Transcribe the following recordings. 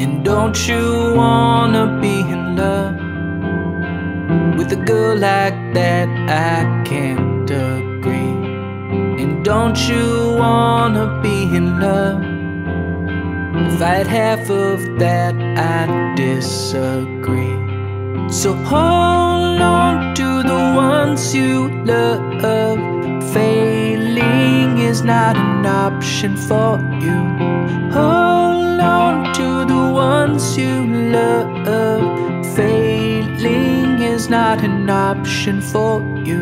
And don't you wanna be in love with a girl like that? I can't agree. And don't you wanna be in love? If I had half of that, I'd disagree. So hold on to the ones you love. Failing is not an option for you. Hold on to the ones you love. Failing is not an option for you.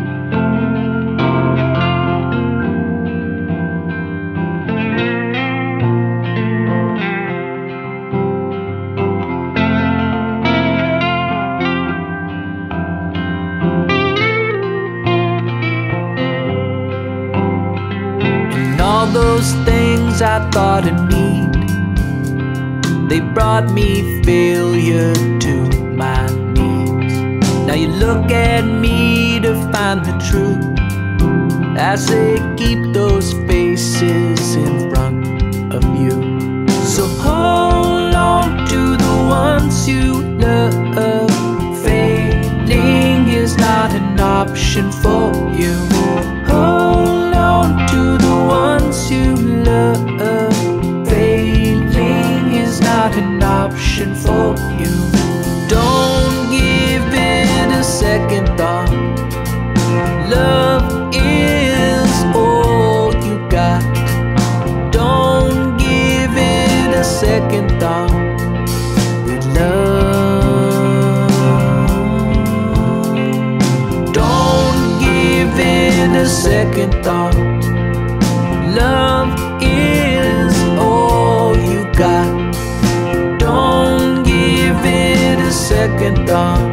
All those things I thought I'd need, they brought me failure to my knees. Now you look at me to find the truth. I say keep those faces in front of you. So hold on to the ones you love. Failing is not an option for you. Hold on to the ones you love. Failing is not an option for you. Don't give it a second thought. Love is all you got. Don't give it a second thought. With love, don't give it a second thought. Love is all you got. Don't give it a second thought.